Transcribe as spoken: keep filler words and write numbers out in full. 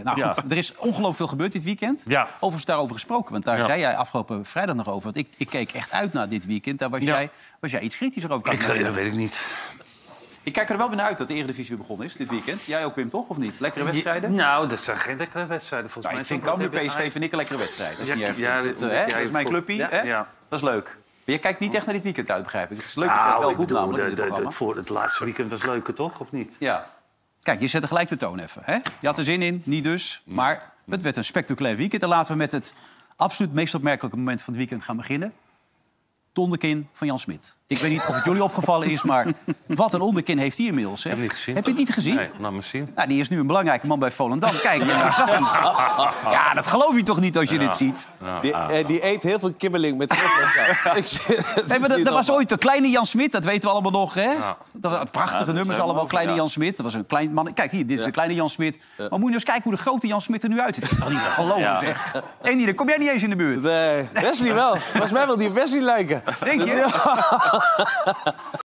Nou goed, Ja. er is ongelooflijk veel gebeurd dit weekend. Ja. Overigens daarover gesproken, want daar Ja. zei jij afgelopen vrijdag nog over. Want ik, ik keek echt uit naar dit weekend. Daar was, Ja. jij, was jij iets kritischer over. Kan Ik, ik me dat herinneren. weet ik niet. Ik kijk er wel weer naar uit dat de Eredivisie weer begonnen is dit weekend. Jij ook, Wim, toch? Of niet? Lekkere wedstrijden? Nou, dat zijn geen lekkere wedstrijden volgens Nou, ik mij. vind Cambuur P S V vind ik een lekkere wedstrijd. Dat is, Ja, niet erg. ja, dat, is, dat- hè? ja, Dat is mijn voor- clubpie. ja, hè? ja. Dat is leuk. Maar je kijkt niet echt naar dit weekend uit, begrijp ik. Het is leuk, het is Nou, wel ik goed bedoel, namelijk in de, dit de, programma. het, voor het laatste weekend was leuker, toch? Of niet? Ja. Kijk, je zette gelijk de toon even. Hè? Je had er zin in, niet dus. Maar het werd een spectaculair weekend. En laten we met het absoluut meest opmerkelijke moment van het weekend gaan beginnen. Het onderkin van Jan Smit. Ik weet niet of het jullie opgevallen is, maar wat een onderkin heeft hij inmiddels. Hè? Heb je niet gezien? Heb je het niet gezien? Nee, laat me zien. Nou, die is nu een belangrijke man bij Volendam. Kijk, daar zat hem. Ja, dat geloof je toch niet als je dit ziet? Die, eh, die eet heel veel kibbeling met knoflooksaus. Ik zie- het Nee, is maar dat, niet dat was normaal. ooit de kleine Jan Smit, dat weten we allemaal nog, hè? Ja. Dat waren prachtige dat nummers, is allemaal helemaal kleine ja. Jan Smit. Dat was een klein man. Kijk, hier, dit is de kleine Jan Smit. Maar moet je nou eens kijken hoe de grote Jan Smit er nu uitziet. Dat is toch niet te geloven, Ja. zeg. En hier, kom jij niet eens in de buurt, Nee, Wesley wel. Volgens mij wil die Wesley lijken. denk je?